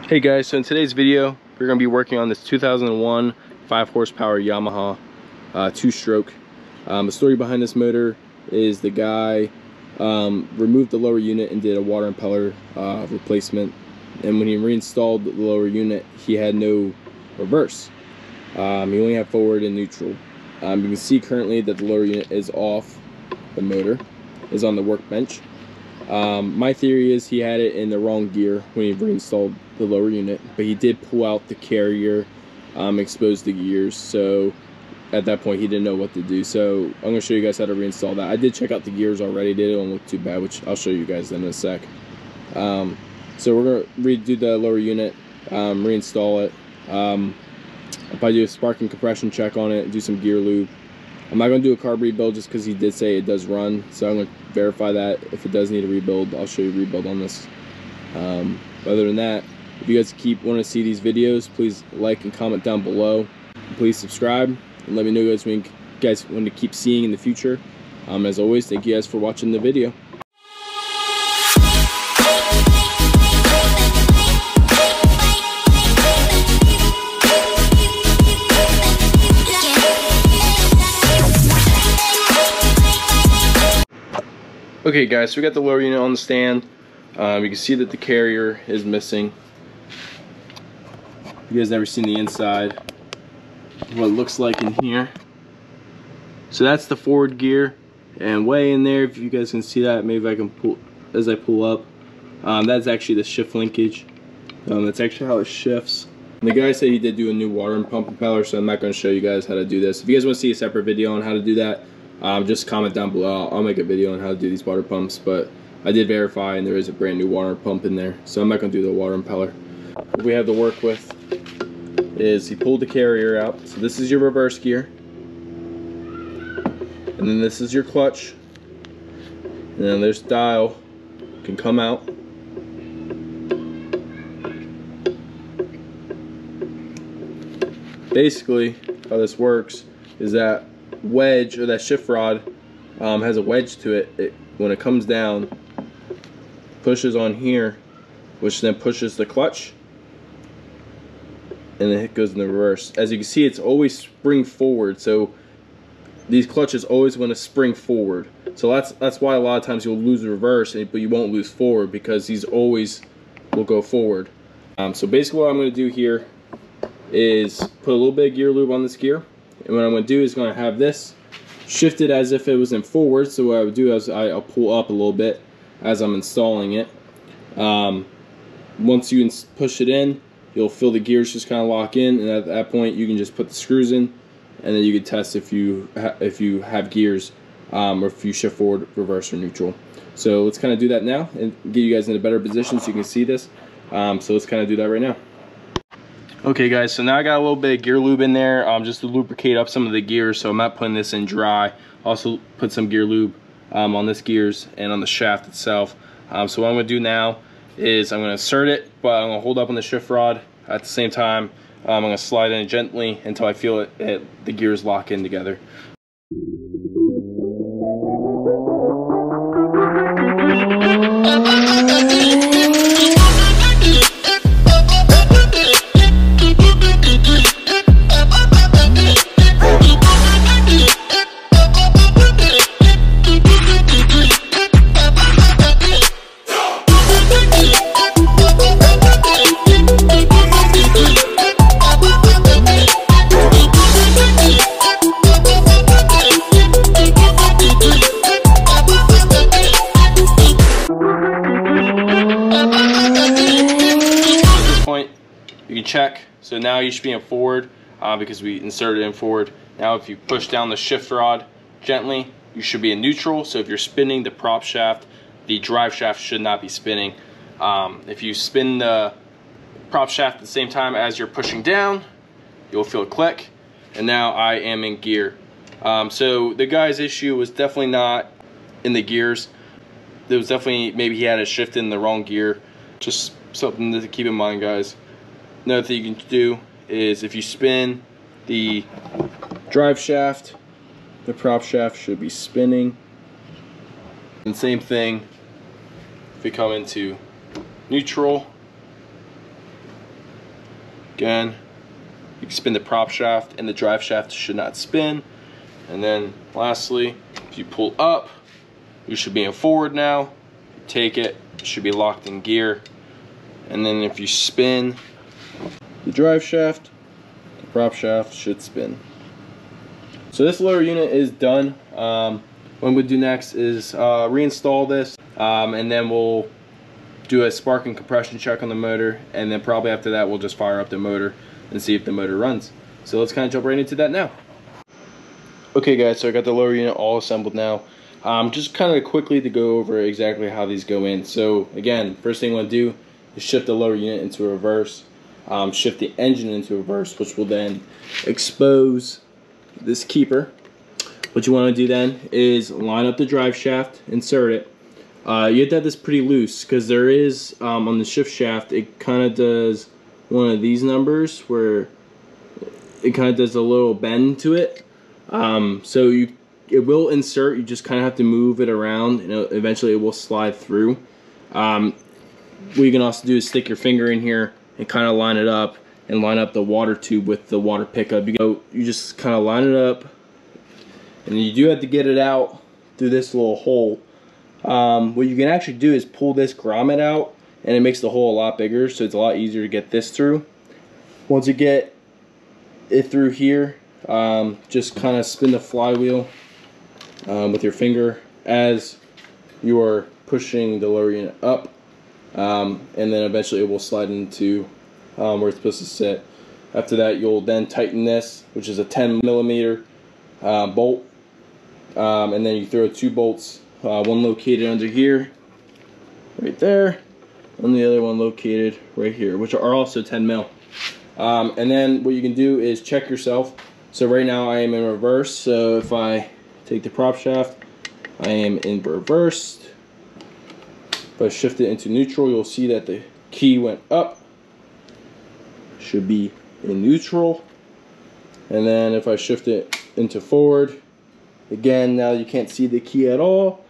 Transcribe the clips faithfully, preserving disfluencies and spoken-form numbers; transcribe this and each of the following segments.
Hey guys, so in today's video we're going to be working on this two thousand one five horsepower Yamaha uh, two-stroke. Um, the story behind this motor is the guy um, removed the lower unit and did a water impeller uh, replacement, and when he reinstalled the lower unit he had no reverse. Um, he only had forward and neutral. Um, you can see currently that the lower unit is off, the motor is on the workbench. Um, my theory is he had it in the wrong gear when he reinstalled the lower unit, but he did pull out the carrier, um, expose the gears, so at that point he didn't know what to do. So I'm going to show you guys how to reinstall that. I did check out the gears already, they don't look too bad, which I'll show you guys in a sec. Um, so we're going to redo the lower unit, um, reinstall it. Um, I'll probably do a spark and compression check on it, do some gear lube. I'm not going to do a carb rebuild just because he did say it does run, so I'm going to verify that. If it does need a rebuild, I'll show you a rebuild on this. Um, other than that, if you guys keep want to see these videos, please like and comment down below. Please subscribe and let me know guys when you guys want to keep seeing in the future. Um, as always, thank you guys for watching the video. Okay guys, so we got the lower unit on the stand. Um, you can see that the carrier is missing. You guys never seen the inside, what it looks like in here. So that's the forward gear, and way in there, if you guys can see that, maybe I can pull as I pull up. Um, that's actually the shift linkage. Um, that's actually how it shifts. And the guy said he did do a new water and pump impeller, so I'm not going to show you guys how to do this. If you guys want to see a separate video on how to do that, Um, just comment down below. I'll make a video on how to do these water pumps, but I did verify and there is a brand new water pump in there, so I'm not going to do the water impeller. What we have to work with is he pulled the carrier out. So this is your reverse gear, and then this is your clutch, and then this dial can come out. Basically how this works is that wedge, or that shift rod, um, has a wedge to it. It when it comes down, pushes on here, which then pushes the clutch, and then it goes in the reverse. As you can see, it's always spring forward, so these clutches always want to spring forward. So that's that's why a lot of times you'll lose the reverse, but you won't lose forward, because these always will go forward. Um, so basically what I'm going to do here is put a little bit of gear lube on this gear. And what I'm going to do is going to have this shifted as if it was in forward. So what I would do is I, I'll pull up a little bit as I'm installing it. Um, once you push it in, you'll feel the gears just kind of lock in, and at that point you can just put the screws in, and then you can test if you ha if you have gears, um, or if you shift forward, reverse, or neutral. So let's kind of do that now and get you guys in a better position so you can see this. Um, so let's kind of do that right now. Okay guys, so now I got a little bit of gear lube in there, um, just to lubricate up some of the gears, so I'm not putting this in dry. Also put some gear lube um, on this gears and on the shaft itself. Um, so what I'm going to do now is I'm going to insert it, but I'm going to hold up on the shift rod at the same time. Um, I'm going to slide in gently until I feel it, it the gears lock in together. You can check, so now you should be in forward, uh, because we inserted it in forward. Now if you push down the shift rod gently, you should be in neutral. So if you're spinning the prop shaft, the drive shaft should not be spinning. Um, if you spin the prop shaft at the same time as you're pushing down, you'll feel a click, and now I am in gear. Um, so the guy's issue was definitely not in the gears. There was definitely, maybe he had a shift in the wrong gear. Just something to keep in mind, guys. Another thing you can do is if you spin the drive shaft, the prop shaft should be spinning. And same thing if we come into neutral, Again, you can spin the prop shaft, and the drive shaft should not spin. And then lastly, if you pull up, you should be in forward now. Take it, it should be locked in gear. And then if you spin the drive shaft, the prop shaft should spin. So this lower unit is done. Um, what I'm going to do next is uh, reinstall this, um, and then we'll do a spark and compression check on the motor, and then probably after that we'll just fire up the motor and see if the motor runs. So let's kind of jump right into that now. Okay guys, so I got the lower unit all assembled now. Um, just kind of quickly to go over exactly how these go in. So again, first thing I want to do is shift the lower unit into a reverse, um, shift the engine into reverse, which will then expose this keeper. What you want to do then is line up the drive shaft, insert it. Uh, you have to have this pretty loose because there is, um, on the shift shaft, it kind of does one of these numbers where it kind of does a little bend to it. Um, so you it will insert, you just kind of have to move it around, and eventually it will slide through. Um, what you can also do is stick your finger in here and kind of line it up and line up the water tube with the water pickup. You go, you just kind of line it up, and you do have to get it out through this little hole. Um, what you can actually do is pull this grommet out, and it makes the hole a lot bigger, so it's a lot easier to get this through. Once you get it through here, um, just kind of spin the flywheel um, with your finger as you are pushing the lower unit up, um, and then eventually it will slide into um, where it's supposed to sit. After that, you'll then tighten this, which is a ten millimeter uh, bolt, um, and then you throw two bolts, uh, one located under here, right there, and the other one located right here, which are also ten mil. Um, and then what you can do is check yourself. So right now I am in reverse, so if I take the prop shaft, I am in reverse. If I shift it into neutral, you'll see that the key went up. Should be in neutral. And then if I shift it into forward, again, now you can't see the key at all.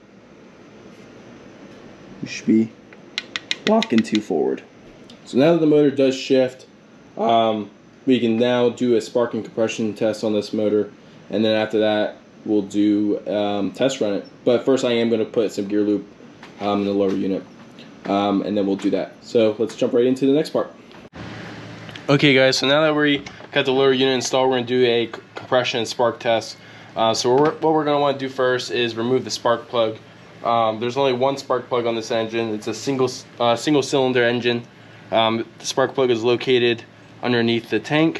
You should be locked into forward. So now that the motor does shift, um, we can now do a spark and compression test on this motor, and then after that we'll do um, test run it. But first I am going to put some gear loop um, in the lower unit, um, and then we'll do that. So let's jump right into the next part. Okay guys, so now that we got the lower unit installed, we're going to do a compression and spark test. Uh, so we're, what we're going to want to do first is remove the spark plug. Um, there's only one spark plug on this engine. It's a single uh, single cylinder engine. Um, the spark plug is located underneath the tank.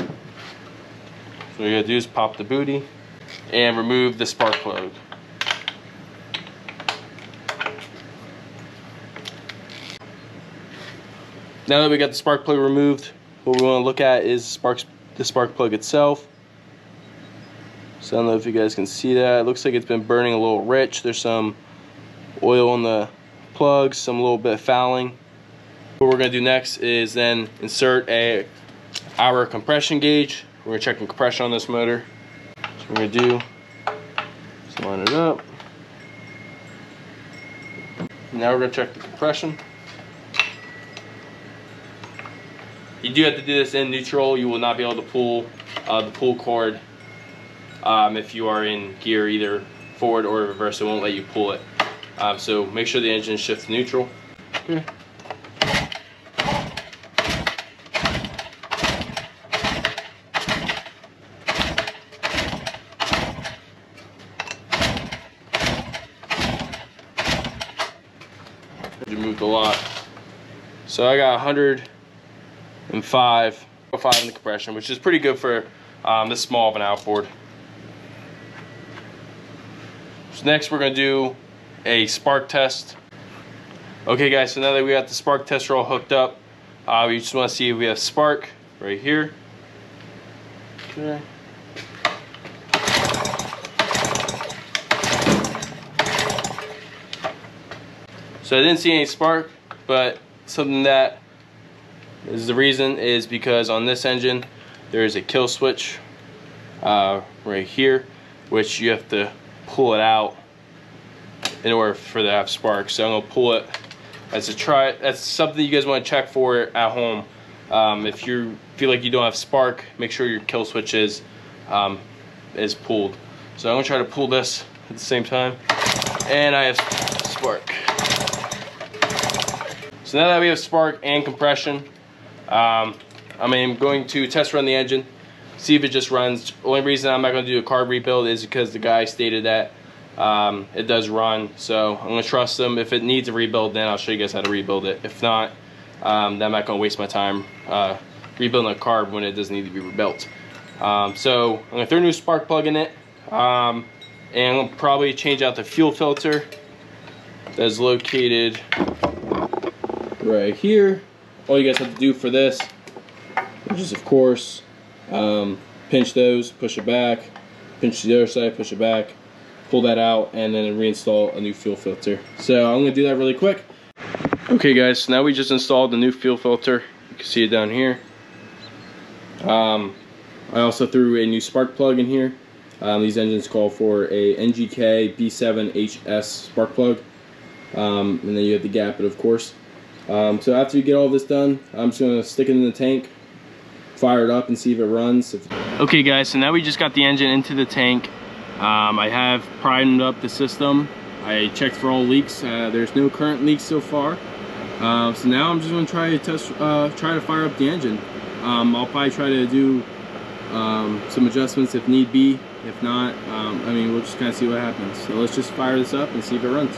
So what you gotta do is pop the booty and remove the spark plug. Now that we got the spark plug removed, what we want to look at is sparks, the spark plug itself. So I don't know if you guys can see that. It looks like it's been burning a little rich. There's some oil on the plugs, some little bit of fouling. What we're going to do next is then insert a our compression gauge. We're going to check the compression on this motor. So what we're going to do is line it up. Now we're going to check the compression. You do have to do this in neutral. You will not be able to pull uh, the pull cord um, if you are in gear either forward or reverse. It won't let you pull it. Um, so make sure the engine shifts neutral. Okay. You moved a lot. So I got one hundred five, five in the compression, which is pretty good for um, this small of an outboard. So next we're going to do a spark test. Okay guys, so now that we got the spark tester all hooked up, uh, we just want to see if we have spark right here. Okay. So I didn't see any spark, but something that is the reason is because on this engine there is a kill switch uh, right here, which you have to pull it out in order for that to have spark. So I'm gonna pull it as a try. That's something you guys want to check for at home. Um, if you feel like you don't have spark, make sure your kill switch is um, is pulled. So I'm gonna try to pull this at the same time, and I have spark. So now that we have spark and compression, um, I mean, I'm going to test run the engine, see if it just runs. Only reason I'm not going to do a carb rebuild is because the guy stated that um, it does run. So I'm going to trust him. If it needs a rebuild, then I'll show you guys how to rebuild it. If not, um, then I'm not going to waste my time uh, rebuilding a carb when it doesn't need to be rebuilt. Um, so I'm going to throw a new spark plug in it, um, and I'm going to probably change out the fuel filter that's located right here. All you guys have to do for this, which is of course um, pinch those, push it back, pinch the other side, push it back, pull that out, and then reinstall a new fuel filter. So I'm gonna do that really quick. Okay guys, so now we just installed the new fuel filter. You can see it down here. Um, I also threw a new spark plug in here. Um, these engines call for a N G K B seven H S spark plug, um, and then you have to gap it, of course. Um, so after you get all this done, I'm just going to stick it in the tank, fire it up, and see if it runs. Okay guys, so now we just got the engine into the tank. Um, I have primed up the system. I checked for all leaks. Uh, there's no current leaks so far. Uh, so now I'm just going to try to test, uh, try to fire up the engine. Um, I'll probably try to do um, some adjustments if need be. If not, um, I mean, we'll just kind of see what happens. So let's just fire this up and see if it runs.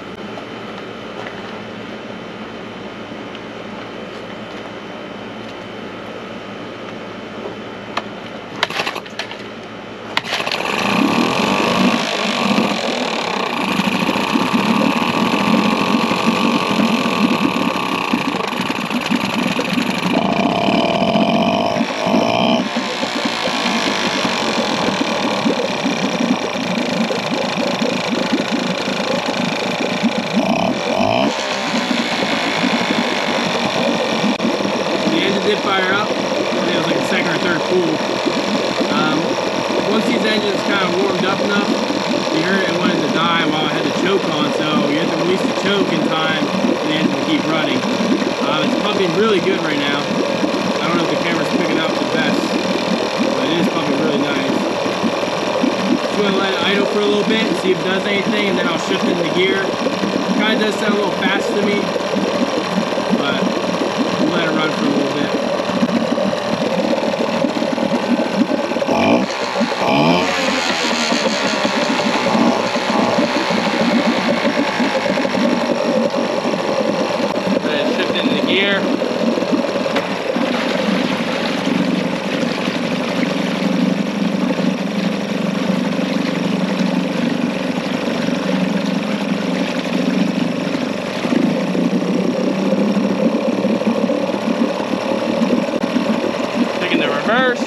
Did fire up. I think it was like the second or third pull. Um, once these engines kind of warmed up enough, you heard it wanted to die while I had the choke on, so you have to release the choke in time for the engine to keep running. Um, it's pumping really good right now. I don't know if the camera's picking up the best, but it is pumping really nice. Just going to let it idle for a little bit and see if it does anything, and then I'll shift into gear. It kind of does sound a little fast to me, but we'll let it run for a little bit. Then shift into the gear. Taking the reverse.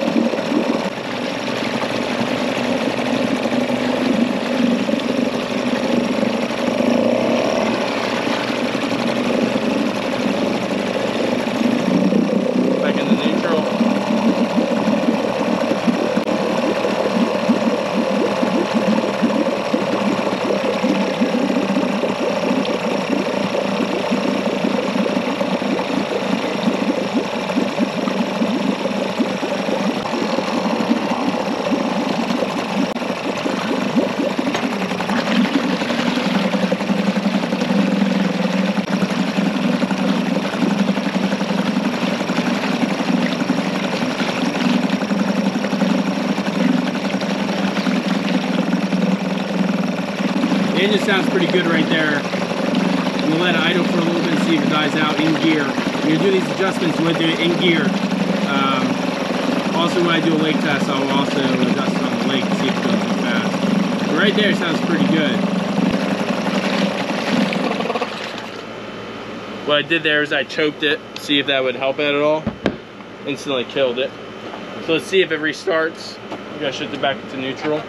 The engine sounds pretty good right there. I'm going to let it idle for a little bit and see if it dies out in gear. When you do these adjustments, you want to do it in gear. Um, also, when I do a lake test, I'll also adjust it on the lake to see if it goes too fast. But right there, it sounds pretty good. What I did there is I choked it, see if that would help it at all. Instantly killed it. So let's see if it restarts. We gotta shift it back to neutral.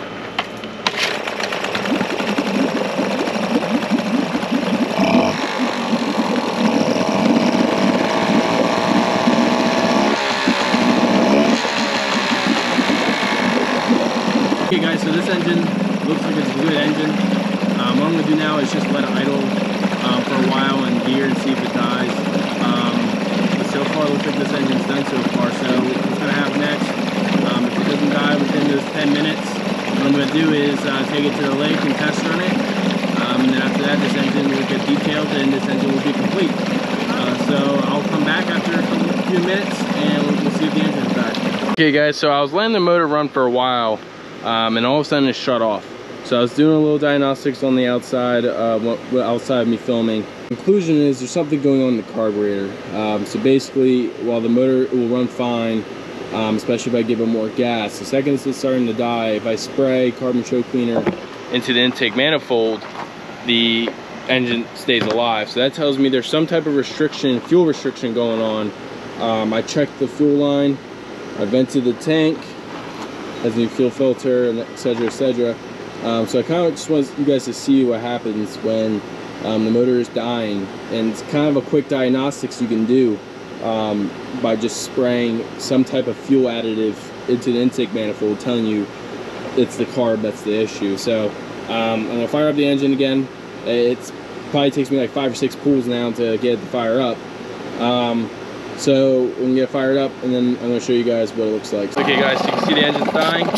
Okay guys, so this engine looks like it's a good engine. Um, what I'm going to do now is just let it idle um, for a while in gear and see if it dies. Um, but so far looks like this engine's done so far. So what's going to happen next, um, if it doesn't die within those ten minutes, what I'm going to do is uh, take it to the lake and test run it. Um, and then after that, this engine will get detailed and this engine will be complete. Uh, so I'll come back after a couple, few minutes and we'll, we'll see if the engine's back. Okay guys, so I was letting the motor run for a while um, and all of a sudden it shut off. So I was doing a little diagnostics on the outside, uh, outside of me filming. Conclusion is there's something going on in the carburetor. Um, so basically, while the motor will run fine, um, especially if I give it more gas, the second it's starting to die, if I spray carbon choke cleaner into the intake manifold, the engine stays alive. So that tells me there's some type of restriction, fuel restriction going on. Um, I checked the fuel line, I vented the tank, has a new fuel filter, and et cetera, et cetera. Um, so I kind of just want you guys to see what happens when um, the motor is dying, and it's kind of a quick diagnostics you can do um, by just spraying some type of fuel additive into the intake manifold, telling you it's the carb that's the issue. So um, I'm gonna fire up the engine again. It's probably takes me like five or six pulls now to get it to fire up. Um, so we can get it fired up, and then I'm gonna show you guys what it looks like. Okay guys, so you can see the engine's dying.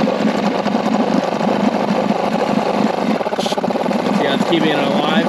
Yeah, it's keeping it alive.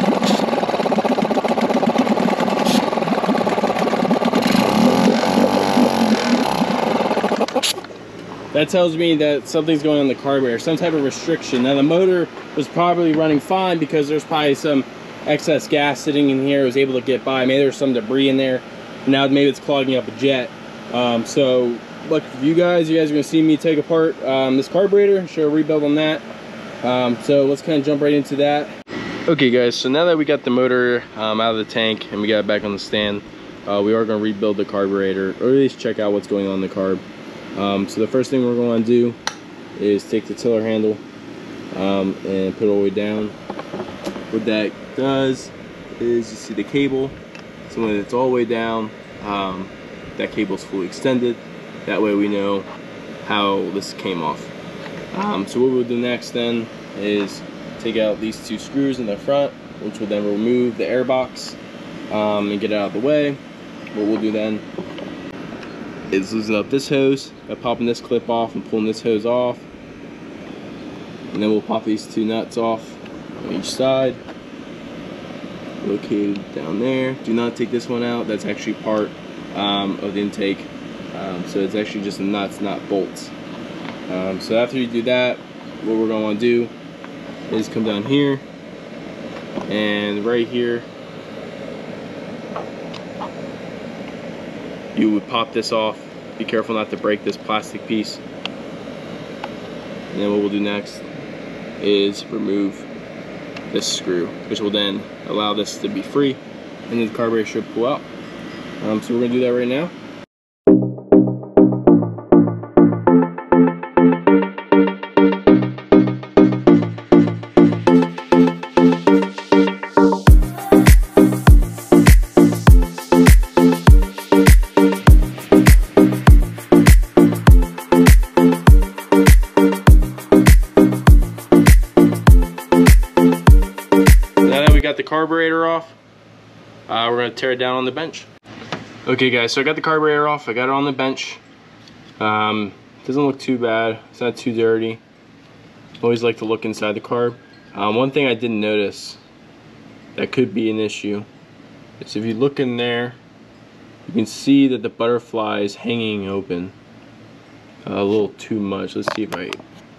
That tells me that something's going on in the carburetor, some type of restriction. Now the motor was probably running fine because there's probably some excess gas sitting in here. It was able to get by. Maybe there's some debris in there. Now maybe it's clogging up a jet. Um, so look, for you guys, you guys are gonna see me take apart um, this carburetor and show a rebuild on that. Um, so let's kind of jump right into that. Okay guys, so now that we got the motor um, out of the tank and we got it back on the stand, uh, we are gonna rebuild the carburetor, or at least check out what's going on in the carb. Um, so the first thing we're going to do is take the tiller handle um, and put it all the way down. What that does is you see the cable. So when it's all the way down, um, that cable is fully extended. That way we know how this came off. Um, so what we'll do next then is take out these two screws in the front, which will then remove the air box um, and get it out of the way. What we'll do then is loosen up this hose by popping this clip off and pulling this hose off, and then we'll pop these two nuts off on each side, located down there. Do not take this one out. That's actually part um, of the intake, um, so it's actually just the nuts, not bolts. Um, so after you do that, what we're going to want to do is come down here, and right here you would pop this off. Be careful not to break this plastic piece. And then what we'll do next is remove this screw, which will then allow this to be free, and then the carburetor should pull out. Um, so we're gonna do that right now. Got the carburetor off, uh, we're going to tear it down on the bench. Okay guys, so I got the carburetor off, I got it on the bench. Um, doesn't look too bad, it's not too dirty. Always like to look inside the carb. Um, one thing I didn't notice that could be an issue is if you look in there, you can see that the butterfly is hanging open uh, a little too much. Let's see if I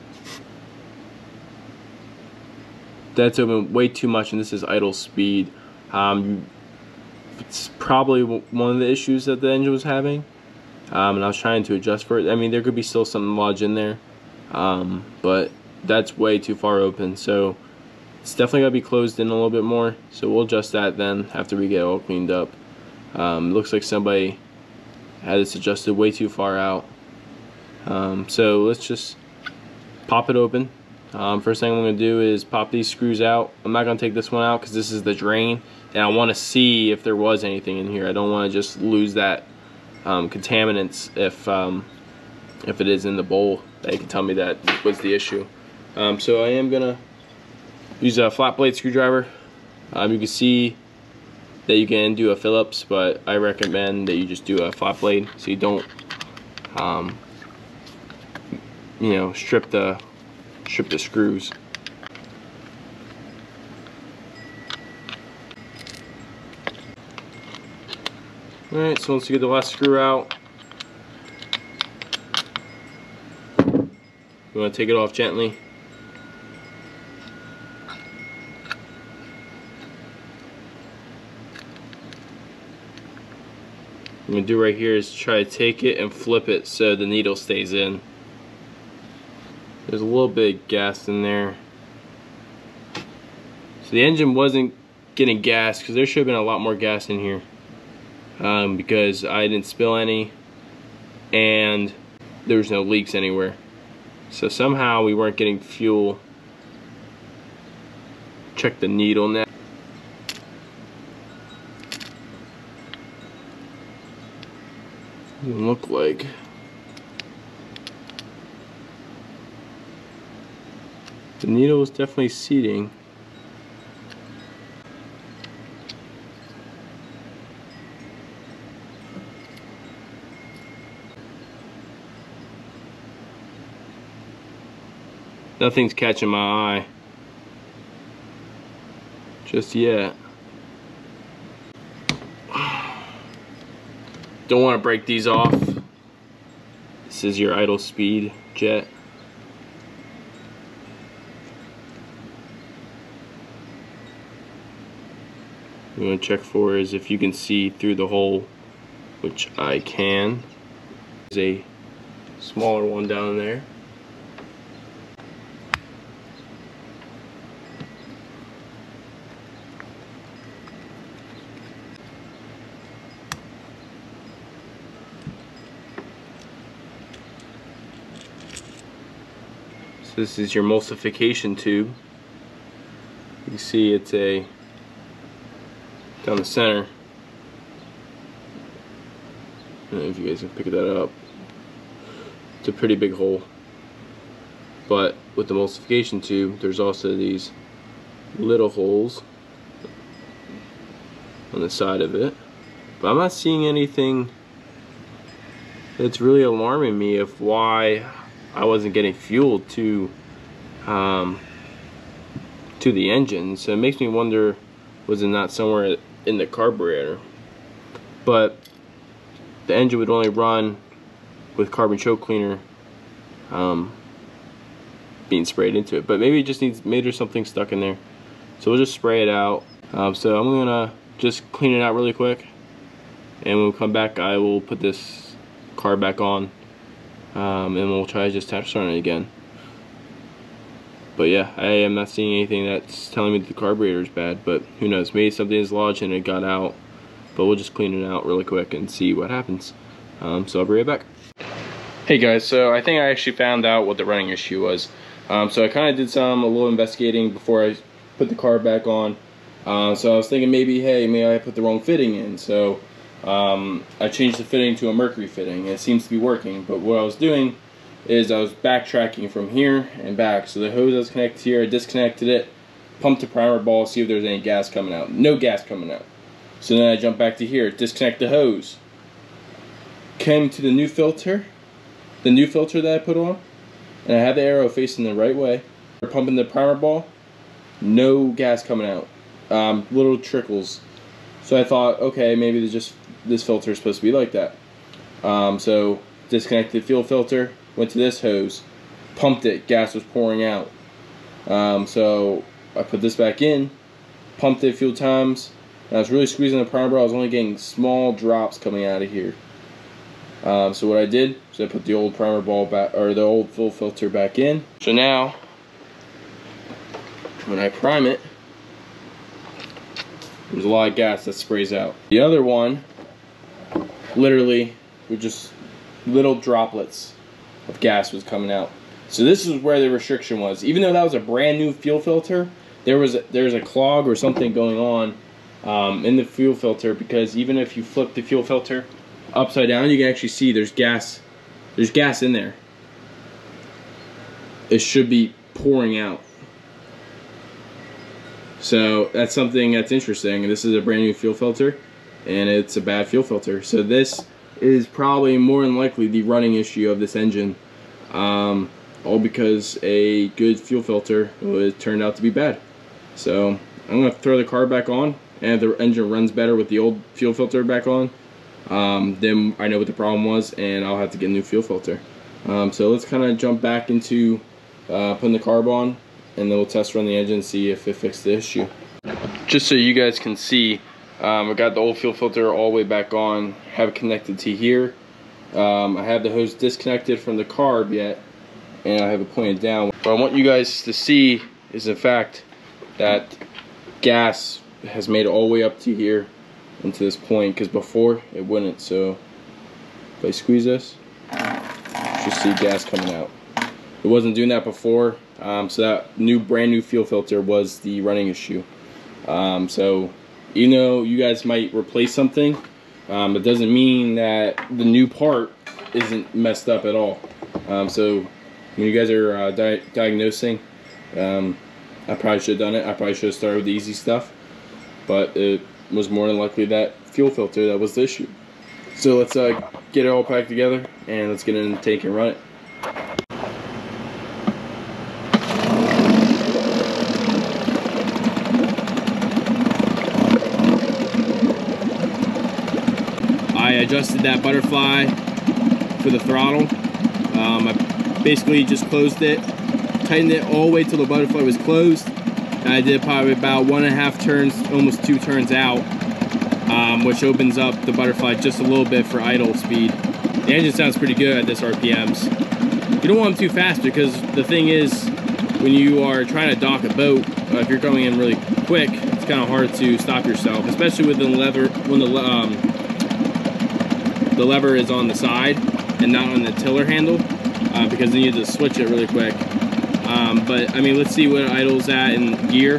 that's open way too much, and this is idle speed. Um, it's probably one of the issues that the engine was having, um, and I was trying to adjust for it. I mean, there could be still something lodged in there, um, but that's way too far open, so it's definitely got to be closed in a little bit more. So we'll adjust that then after we get it all cleaned up. Um, looks like somebody had this adjusted way too far out, um, so let's just pop it open. Um, first thing I'm going to do is pop these screws out. I'm not going to take this one out because this is the drain, and I want to see if there was anything in here. I don't want to just lose that um, contaminants if um, if it is in the bowl. They can tell me that was the issue. Um, so I am going to use a flat blade screwdriver. Um, you can see that you can do a Phillips, but I recommend that you just do a flat blade so you don't um, you know, strip the strip the screws. Alright, so once you get the last screw out, you want to take it off gently. What I'm going to do right here is try to take it and flip it so the needle stays in. There's a little bit of gas in there. So the engine wasn't getting gas because there should have been a lot more gas in here. Um, because I didn't spill any and there was no leaks anywhere. So somehow we weren't getting fuel. Check the needle now. Doesn't look like. The needle was definitely seating. Nothing's catching my eye just yet. Don't want to break these off. This is your idle speed jet. What you want to check for is if you can see through the hole, which I can. There's a smaller one down there. This is your emulsification tube. You can see it's a down the center. I don't know if you guys can pick that up. It's a pretty big hole. But with the emulsification tube, there's also these little holes on the side of it. But I'm not seeing anything that's really alarming me of why I wasn't getting fuel to um, to the engine. So it makes me wonder, was it not somewhere in the carburetor? But the engine would only run with carbon choke cleaner um, being sprayed into it. But maybe it just needs, maybe there's something stuck in there. So we'll just spray it out. Um, so I'm gonna just clean it out really quick, and when we come back I will put this carb back on. Um, and we'll try to just tap start it again. But yeah, I am not seeing anything that's telling me that the carburetor is bad, but who knows, maybe something is lodged and it got out. But we'll just clean it out really quick and see what happens. Um, so I'll be right back. Hey guys, so I think I actually found out what the running issue was. Um, so I kind of did some a little investigating before I put the carb back on. Uh, so I was thinking maybe, hey, maybe I put the wrong fitting in. So Um, I changed the fitting to a mercury fitting, and it seems to be working. But what I was doing is I was backtracking from here and back. So the hose I was connected here, I disconnected it, pumped the primer ball, see if there's any gas coming out. No gas coming out. So then I jumped back to here, disconnect the hose, came to the new filter, the new filter that I put on, and I had the arrow facing the right way. Pumping the primer ball, no gas coming out, um, little trickles. So I thought, okay, maybe there's just this filter is supposed to be like that. Um, so disconnected the fuel filter, went to this hose, pumped it, gas was pouring out. Um, so I put this back in, pumped it a few times, and I was really squeezing the primer ball. I was only getting small drops coming out of here. Um, so what I did is I put the old primer ball back, or the old fuel filter back in. So now, when I prime it, there's a lot of gas that sprays out. The other one, literally, were just little droplets of gas was coming out. So this is where the restriction was. Even though that was a brand new fuel filter, there was a, there was a clog or something going on um, in the fuel filter, because even if you flip the fuel filter upside down, you can actually see there's gas. There's gas in there. It should be pouring out. So that's something that's interesting. This is a brand new fuel filter, and it's a bad fuel filter. So this is probably more than likely the running issue of this engine, um, all because a good fuel filter was turned out to be bad. So I'm gonna throw the car back on, and if the engine runs better with the old fuel filter back on, um, then I know what the problem was, and I'll have to get a new fuel filter. Um, so let's kind of jump back into uh, putting the carb on, and then we'll test run the engine and see if it fixed the issue. Just so you guys can see, um, I got the old fuel filter all the way back on, have it connected to here. Um, I have the hose disconnected from the carb yet, and I have it pointed down. What I want you guys to see is the fact that gas has made it all the way up to here into this point, because before it wouldn't. So if I squeeze this, you should see gas coming out. It wasn't doing that before. Um, so that new brand new fuel filter was the running issue. Um, so you know, you guys might replace something, um, it doesn't mean that the new part isn't messed up at all. Um, so when you guys are uh, di diagnosing, um, I probably should have done it. I probably should have started with the easy stuff, but it was more than likely that fuel filter that was the issue. So let's uh, get it all packed together, and let's get it in the tank and run it. I adjusted that butterfly for the throttle. Um, I basically just closed it, tightened it all the way till the butterfly was closed. And I did probably about one and a half turns, almost two turns out, um, which opens up the butterfly just a little bit for idle speed. The engine sounds pretty good at this R P Ms. You don't want them too fast, because the thing is, when you are trying to dock a boat, uh, if you're going in really quick, it's kind of hard to stop yourself, especially with the lever when the um, the lever is on the side and not on the tiller handle, uh, because then you have to switch it really quick. Um, but I mean, let's see what it idles at in gear.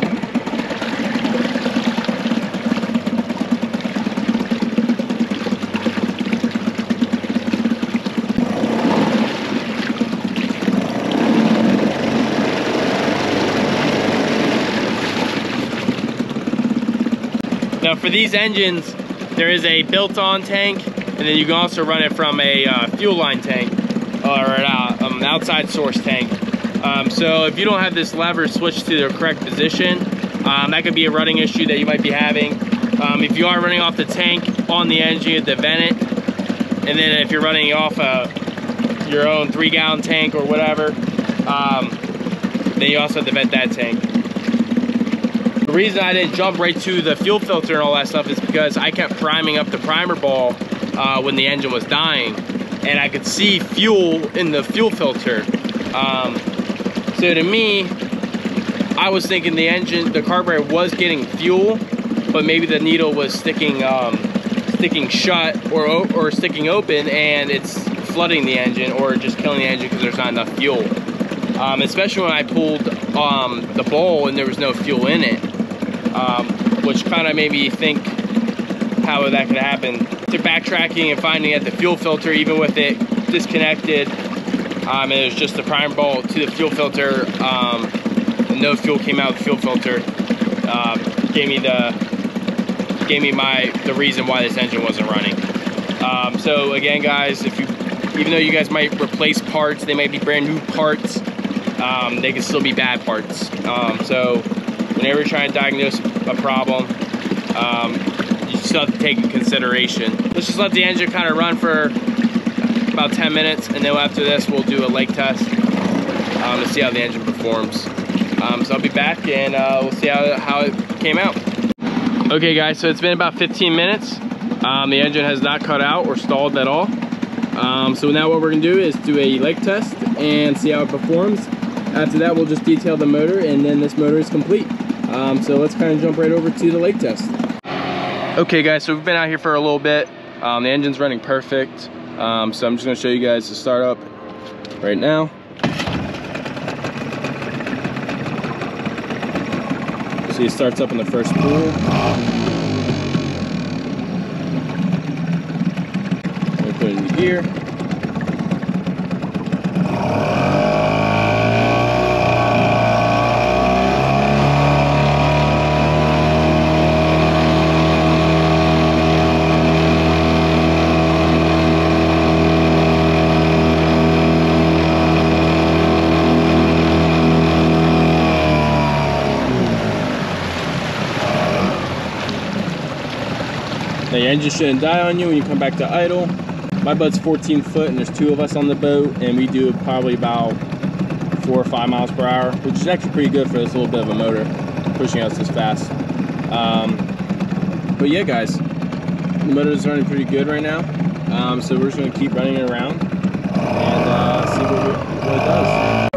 Now for these engines, there is a built-on tank, and then you can also run it from a uh, fuel line tank, or an uh, um, outside source tank. Um, so if you don't have this lever switched to the correct position, um, that could be a running issue that you might be having. Um, if you are running off the tank on the engine, you have to vent it. And then if you're running off uh, your own three gallon tank or whatever, um, then you also have to vent that tank. The reason I didn't jump right to the fuel filter and all that stuff is because I kept priming up the primer ball uh, when the engine was dying, and I could see fuel in the fuel filter. Um, so to me, I was thinking the engine, the carburetor was getting fuel, but maybe the needle was sticking um, sticking shut or, or sticking open, and it's flooding the engine or just killing the engine because there's not enough fuel. Um, especially when I pulled um, the bowl and there was no fuel in it. Um, which kind of made me think how that could happen. To backtracking and finding that the fuel filter, even with it disconnected, um, and it was just the primer ball to the fuel filter, um, and no fuel came out of the fuel filter, uh, gave me the gave me my the reason why this engine wasn't running. Um, so again, guys, if you even though you guys might replace parts, they might be brand new parts. Um, they can still be bad parts. Um, so. Whenever you're trying to diagnose a problem, um, you still have to take into consideration. Let's just let the engine kind of run for about ten minutes, and then after this we'll do a lake test um, to see how the engine performs. Um, so I'll be back, and uh, we'll see how, how it came out. Okay guys, so it's been about fifteen minutes. Um, the engine has not cut out or stalled at all. Um, so now what we're gonna do is do a lake test and see how it performs. After that, we'll just detail the motor, and then this motor is complete. Um, so let's kind of jump right over to the lake test. Okay guys, so we've been out here for a little bit. Um, the engine's running perfect. Um, so I'm just gonna show you guys the startup right now. See, it starts up in the first pool. We'll put it in gear. engine shouldn't die on you when you come back to idle. My boat's fourteen foot and there's two of us on the boat, and we do probably about four or five miles per hour, which is actually pretty good for this little bit of a motor pushing us this fast. Um, but yeah, guys, the motor is running pretty good right now. Um, so we're just going to keep running it around and uh, see what, we, what it does.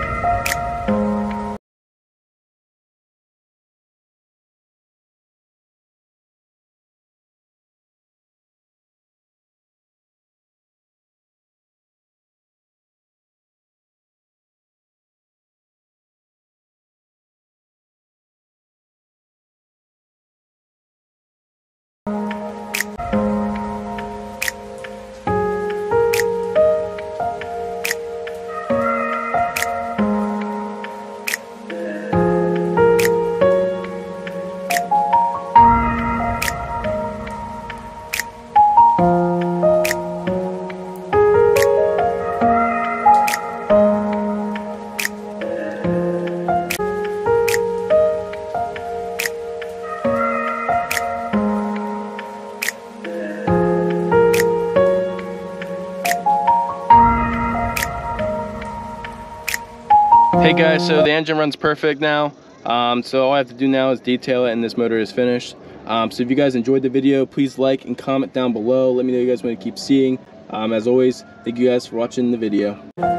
Hey guys, so the engine runs perfect now. Um, so all I have to do now is detail it and this motor is finished. Um, so if you guys enjoyed the video, please like and comment down below. Let me know you guys want to keep seeing. Um, as always, thank you guys for watching the video.